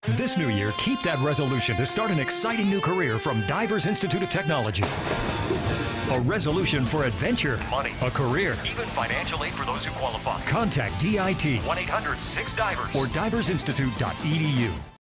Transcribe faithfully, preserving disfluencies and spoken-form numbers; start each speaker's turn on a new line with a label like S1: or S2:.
S1: This new year, keep that resolution to start an exciting new career from Divers Institute of Technology. A resolution for adventure, money, a career, even financial aid for those who qualify. Contact D I T one eight hundred six divers or divers institute dot e d u.